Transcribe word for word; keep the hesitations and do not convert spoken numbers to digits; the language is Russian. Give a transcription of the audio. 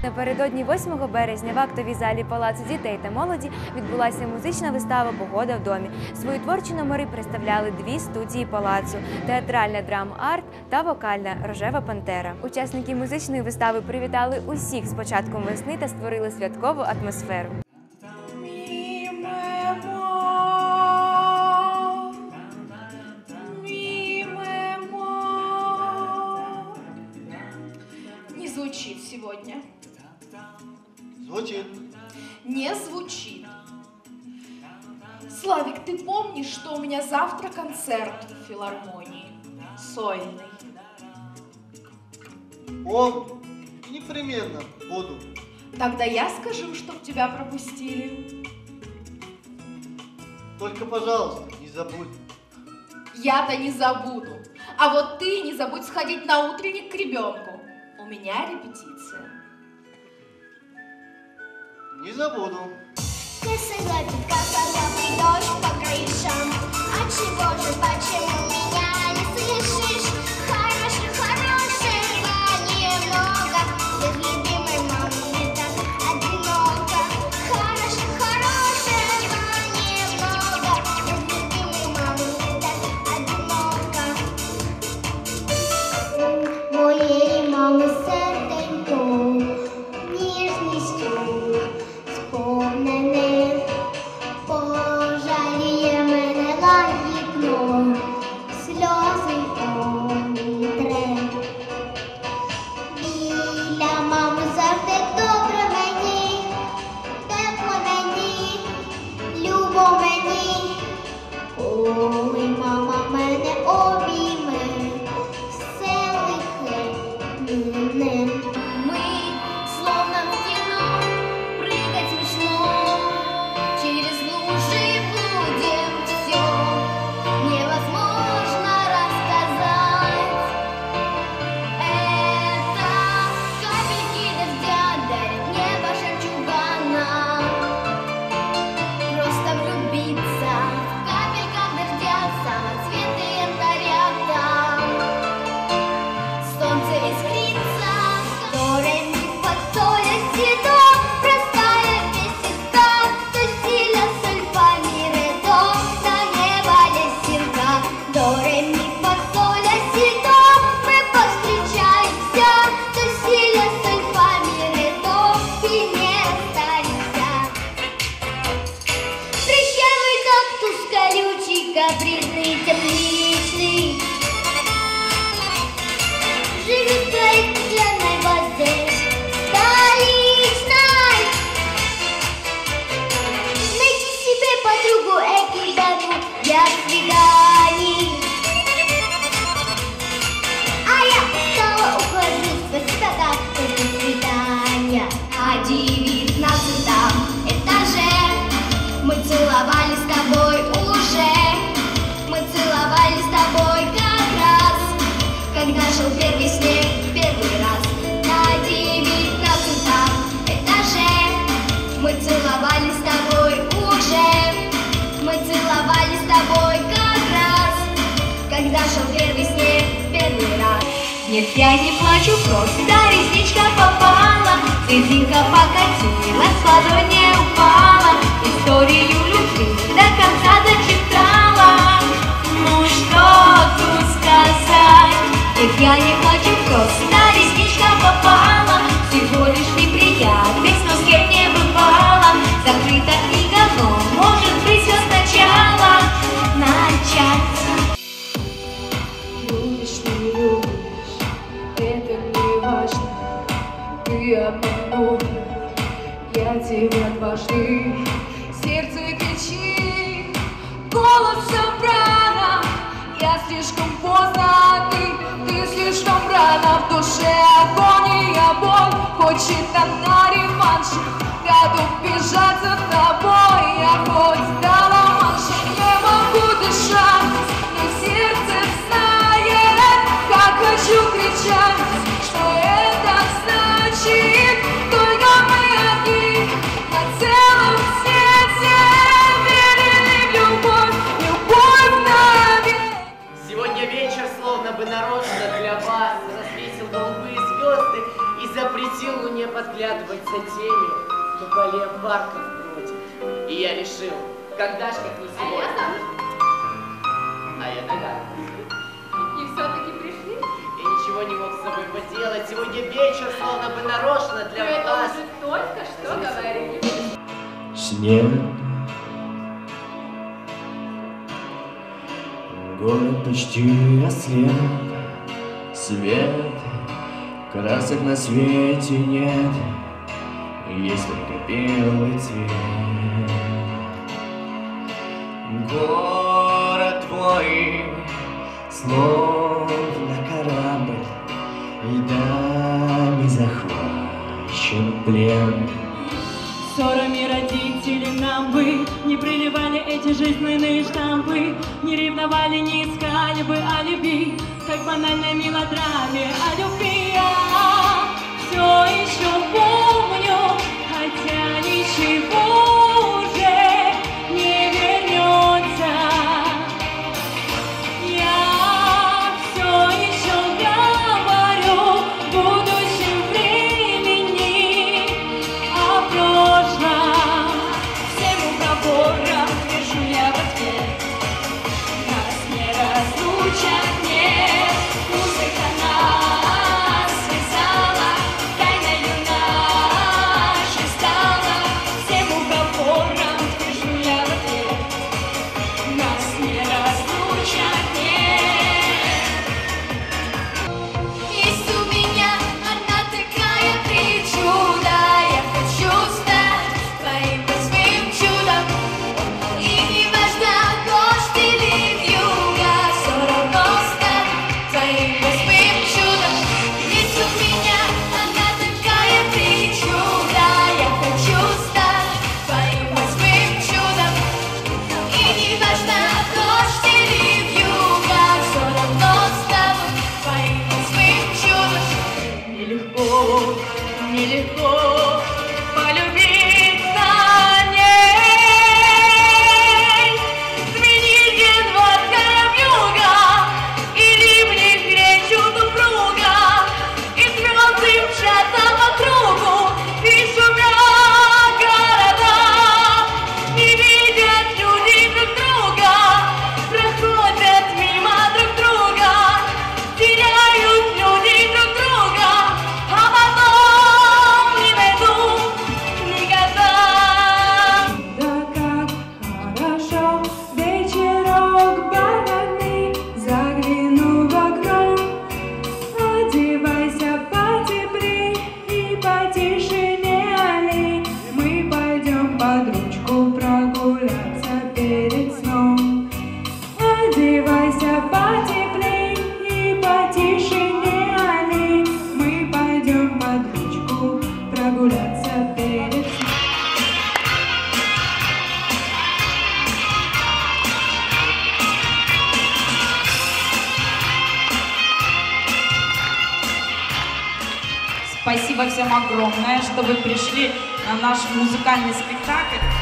Напередодні восьмого березня в актовій залі Палацу дітей та молоді відбулася музична вистава «Погода в домі». Свої творчі номери представляли дві студії палацу – театральна драм-арт та вокальна «Рожева пантера». Учасники музичної вистави привітали усіх з початком весни та створили святкову атмосферу. Звучит сегодня. Звучит. Не звучит. Славик, ты помнишь, что у меня завтра концерт в филармонии? Сольный. Помню. Непременно буду. Тогда я скажу, чтоб тебя пропустили. Только, пожалуйста, не забудь. Я-то не забуду. А вот ты не забудь сходить на утренник к ребенку. У меня репетиция. Не забуду. Красиво тут капает дождь по крышам. А чего же, почему меня не слышишь? Хороших, хорошего немного. Без любимой мамы мне так одиноко. Хороших, хорошего немного. Без любимой мамы мне так одиноко. Моей мамы серденько ніжністю сповнене, пожаліє мене лагідно, сльози обітре. Біля мами завжди добре мені, тепло мені, любо мені. Ой, мама мене обійме, все лихе мине. Мы словно в кино, прыгать смешно, через лужи будем все невозможно рассказать. Это капельки дождя дарит небо жемчугана. Просто влюбиться в капельках дождя, самоцветы янтаря там. Солнце искрится, до ре ми фа соль ля си до, простая песенка, до си ля соль фа ми ре до, до неба лесенка. До ре ми фа соль ля си до, мы повстречаемся, до си ля соль фа ми ре до, и не расстанемся. Прыщавый кактус колючий, капризный, тепличный, живет в твоей стеклянной базе столичной. Найти себе подругу экипажу для свиданий. А я устала, ухожу, спасибо, как до свидания. А девятнадцатом этаже мы целовались с тобой уже. Мы целовались с тобой как раз, когда шел первый снег первый раз. На девятнадцатом этаже мы целовались с тобой уже. Мы целовались с тобой как раз, когда шел первый снег первый раз. Нет, я не плачу, просто ресничка попала, слезинка покатилась, в ладонь не упала. Историю любви до конца дочитала. Ну что тут сказать? Нет, я не плачу, просто ресничка попала, всего лишь неприятность, но с кем не бывало. Закрыта книга, но может быть все сначала начать. Любишь, не любишь, это не важно. Ты обманул, я тебя дважды. Сердце кричит, голос собрано. Я слишком поздно, ты, ты слишком рано. В душе агония, боль, хочет она реванш. Готов бежать за тобой, я хоть дала манш. Не могу дышать, но сердце знает, как хочу кричать, что это значит. Только мы одни на целом свете, верили в любовь, любовь навек. Сегодня вечер словно бы нарочно для вас развесил голубые звезды и запретил Луне подглядывать за теми, кто по аллеям парков бродит. И я решил, когда ж как не сегодня. А я догадывался. И все-таки пришли? Я ничего не мог с собой поделать. Сегодня вечер словно бы нарочно для Вы это вас. уже только что говорили. Снег, город почти ослеп, свет, красок на свете нет, есть только белый цвет. Город твой, словно корабль, льдами захвачен в плен. Ссорами родители нам бы не приливали эти жизненные штампы, не ревновали, не искали бы о любви, как в банальной мелодраме о любви. Я все еще помню, хотя ничего уже не вернется. Я все еще говорю в будущем времени о прошлом. Всем уговорам пишу я в ответ. Нас не разлучат, нет. Музыка нас связала, тайною нашей стала. Всем уговорам пишу я в ответ. Нас не разлучат, нет. Есть у меня одна такая причуда. Я хочу стать твоим восьмым чудом. И не важно, дождь или вьюга, все равно стану твоим восьмым чудом. Есть у меня одна такая причуда. Я хочу стать твоим восьмым чудом. И не важно, дождь или вьюга, все равно стану твоим восьмым чудом. Нелегко, нелегко полюбить на ней. Звенит январская вьюга, и ливни кречут упруга, и звезды мчатся по кругу, и шумят города, и видят люди друг друга, проходят мимо друг друга, теряют люди друг друга, а потом не найдут никогда. Да как хорошо, вечерок бархатный, загляну в окно. Одевайся потеплей и потише не олей. Мы пойдем под ручку прогуляться перед сном. Одевайся потеплей и потише не олей. Мы пойдем под ручку прогуляться перед сном. Спасибо всем огромное, что вы пришли на наш музыкальный спектакль.